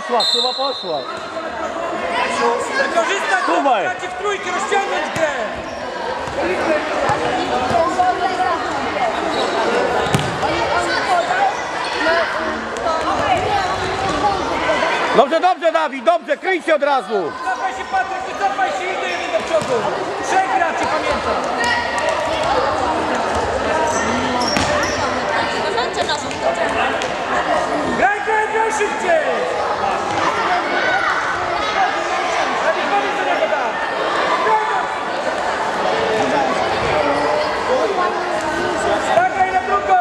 chyba poszła. Wykorzystać to, w trójkę, rozciągnąć grę. Dobrze, dobrze, Dawid, dobrze, kryj się od razu. Wycofaj się, Patryk, wycofaj się, idę jeden do przodu. Trzech graczy, pamiętam. Graj, graj, graj szybciej. Dawid, powiedz, co nie poda. Zagraj na drugą.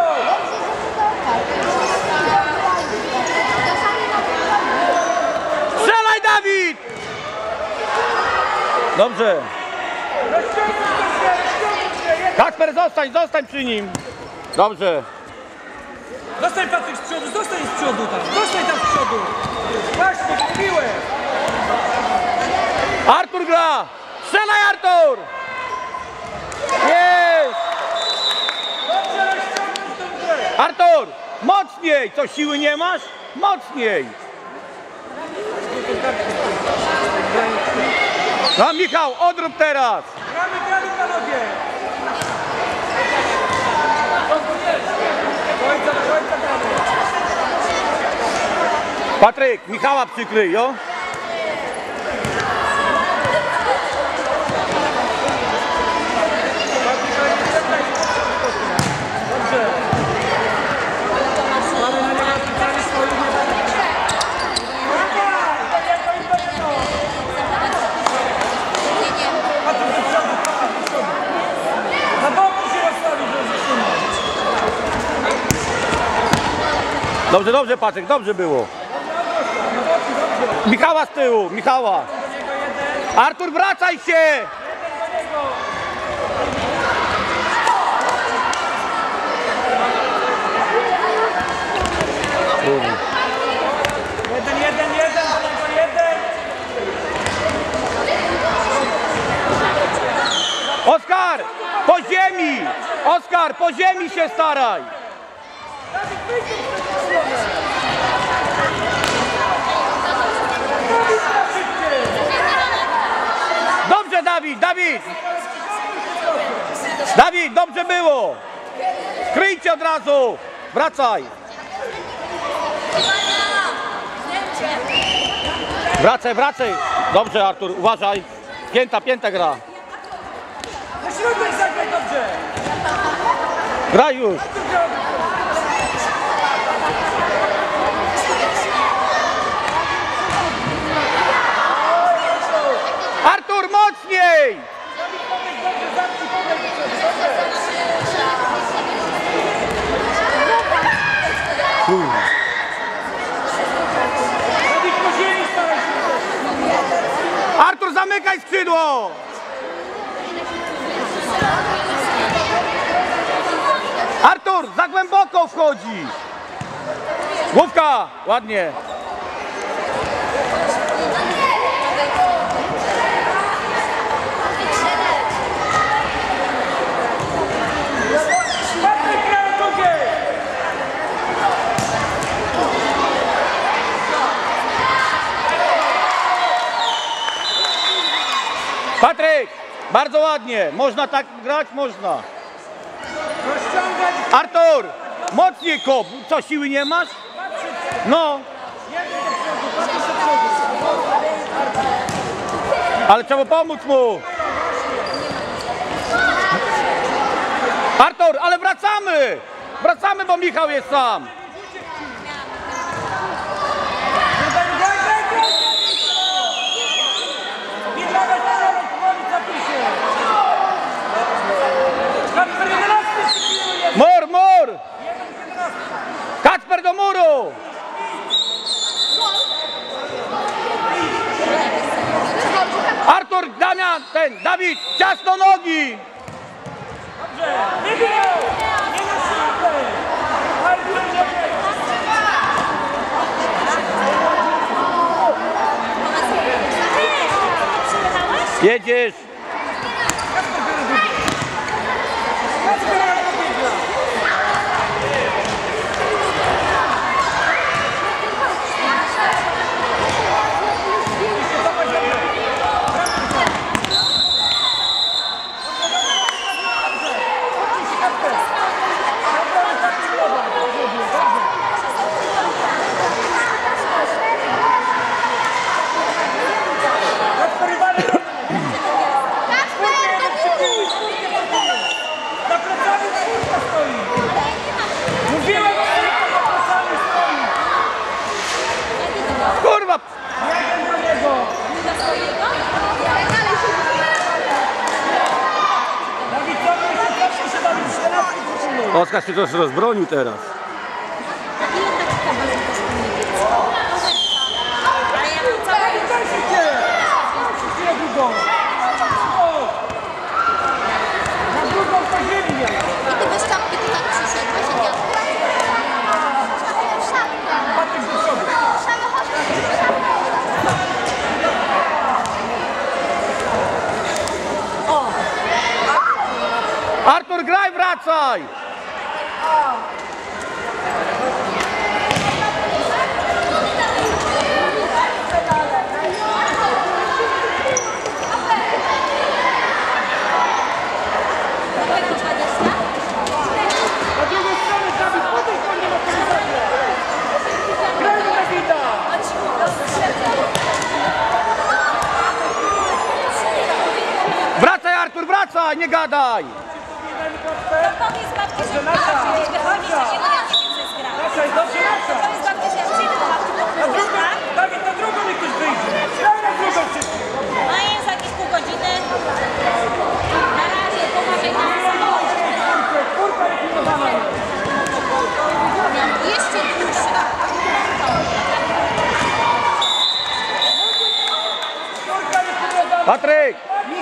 Strzelaj, Dawid! Dobrze. Kacper, zostań przy nim. Dobrze. Zostań, Patryk, z przodu, zostań z przodu tam. Zostań tam z przodu. Właśnie, piłę. Artur gra! Strzelaj, Artur! Jest! Dobrze, rozciągnąć tą grę. Artur! Mocniej! Co, siły nie masz? Mocniej! No, Michał, odrób teraz! Gramy, panowie. Końca, gramy. Patryk, Michała przykryj, jo? Dobrze. Mamy na niego napisane swoje na boku się rozstawi, żeby zatrzymać. Dobrze, dobrze, Patryk, dobrze było. Michała z tyłu, Michała. Artur, wracaj się! Jeden. Oskar, po ziemi! Oskar, po ziemi się staraj! Dobrze, Dawid, Dawid! Dawid, dobrze było! Kryjcie od razu! Wracaj! Wracaj! Dobrze, Artur, uważaj! Pięta gra! Na środek zagraj, dobrze! Graj już! Artur, mocniej! Artur, zamykaj skrzydło! Artur, za głęboko wchodzi! Główka! Ładnie! Patryk, bardzo ładnie. Można tak grać? Można. Artur, mocniej kop. Co, siły nie masz? No. Ale trzeba pomóc mu. Artur, ale wracamy. Wracamy, bo Michał jest sam. Mur! Kacper do muru! Artur, Damian, Dawid, ciasno nogi! Dobrze, nie na siłę! Jedziesz! Oskar się też rozbronił teraz. Ile takich kabaretów jest w Niemiec? Ale ja mam całe... I ty bez czapki tu tak przyszedłeś, jak ja... Artur, graj, wracaj! Wracaj, Artur, wracaj, nie gadaj! Powiedz babci, że wychodzi się nie mówiąc, że jest gra. Powiedz babci, że ja przyjdę do babci do kółka. Dawid, na drugą mi ktoś wyjdzie. Na drugą wszystko. No i jest jakieś pół godziny. Na razie pomawiaj na samochodzie. Jeszcze dłuższa. Patryk!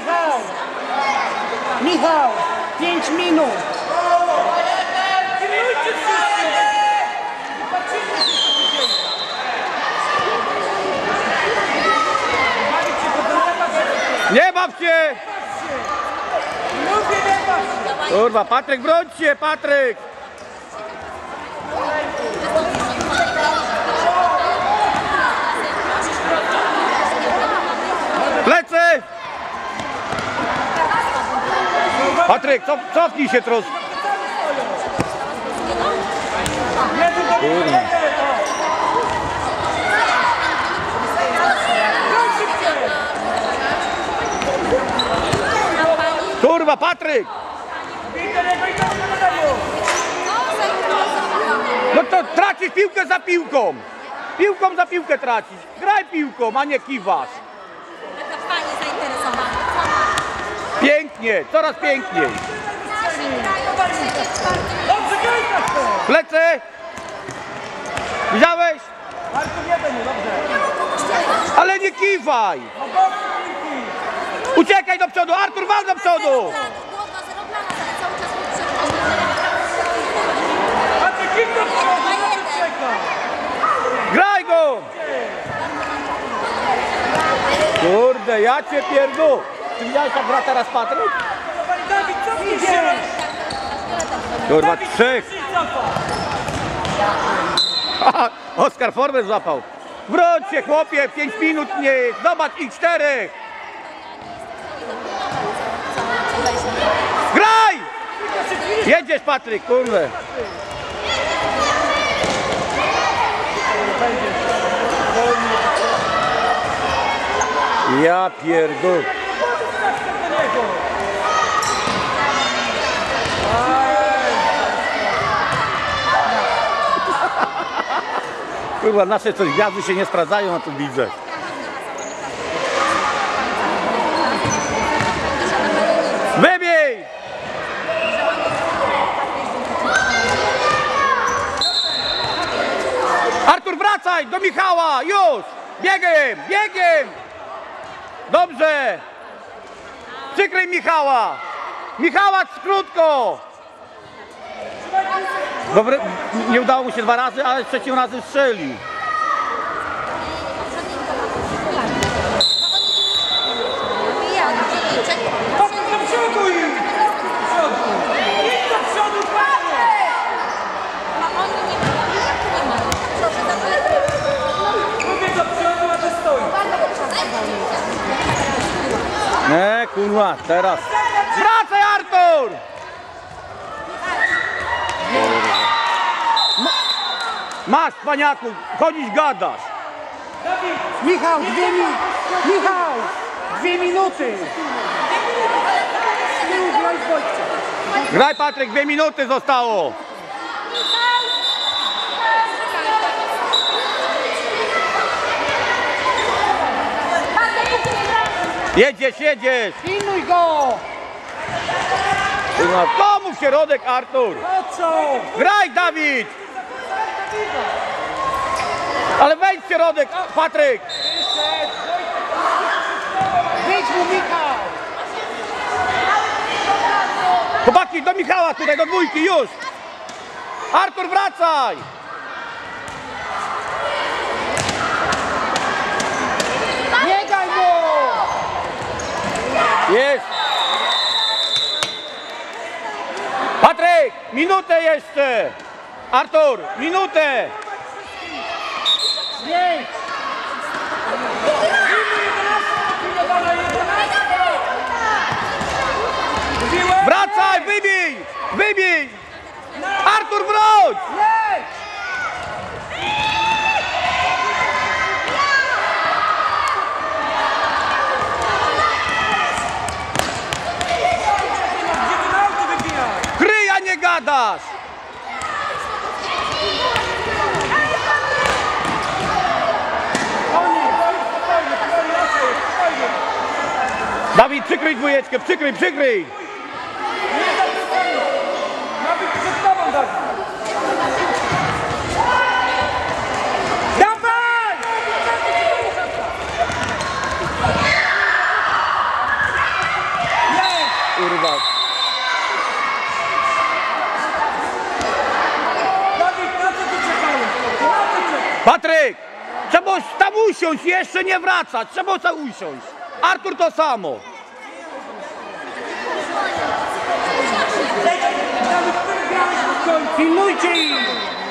Michał, 5 minut. Pilnujcie wszyscy. Patrzymy się, co się dzieje. Dawid się podlewa, że... Nie baw się! Lubię nie baw się. Kurwa, Patryk, broń się, Patryk! Plecy! Patryk, cofnij się troszkę. Kurwa. Kurwa, Patryk! No to tracisz piłkę za piłką. Piłką za piłkę tracisz. Graj piłką, a nie kiwasz. Taka pani zainteresowana. Pięknie, coraz piękniej. Dobrze, graj na to. Plecy! Widziałeś? Artur, jeden, dobrze. Ale nie kiwaj! Uciekaj do przodu, Artur, wal do przodu! Głowa zeroplana, ale cały czas mu przekroczy. Patrzcie, kim do przodu, na to czeka. Graj go! Kurde, ja cię pierdolę. Czy widziałeś jak gra teraz Patryk? Dawid, cofnij się. Kurwa, trzech. Oskar formę złapał. Wróć się, chłopie, 5 minut nie. Zobacz ich 4. Graj! Jedziesz, Patryk, kurde. Ja pierdolę. Kurwa, nasze coś gwiazdy się nie sprawdzają, a tu widzę. Wybij! Artur, wracaj do Michała, już! Biegiem, biegiem! Dobrze! Przykryj Michała! Michała, krótko! Dobre, nie udało mu się 2 razy, ale trzecim razem strzelił. Patrz do przodu i... Do przodu. Idź do przodu, panie. Mówię do przodu, a ty stoi. Nie, kurwa, teraz. Wracaj, Artur! Masz, paniaku, chodzisz, gadasz. Dawid, Michał, 2 minuty. Michał, 2 minuty. Graj w boczce. Graj, Patryk, 2 minuty zostało. Jedziesz, jedziesz. Pilnuj go. Kurwa, komu w środek, Artur? Po Po co? Graj, Dawid! Ale wejdź w środek, Patryk! Wyjdź mu, Michał! Chłopaki, do Michała tutaj, do dwójki, już! Artur, wracaj! Nie daj mu! Jest! Patryk, minutę jeszcze! Artur, minutę! Wyjdź! Wracaj, wybij! Wybij! Artur, wróć! Leć! Gdzie ty na auto wybijasz? Kryj, a nie gadasz! Dawid, przykryj dwójeczkę, przykryj, przykryj! Ma być przed tobą, Dawid. Dawaj! Kurwa. Dawid, na co ty czekałeś? Na co czekałeś? Patryk! Trzeba tam usiąść, jeszcze nie wracać, trzeba tam usiąść. Artur to samo. Dawid, ty grałeś w końcu. Pilnujcie ich!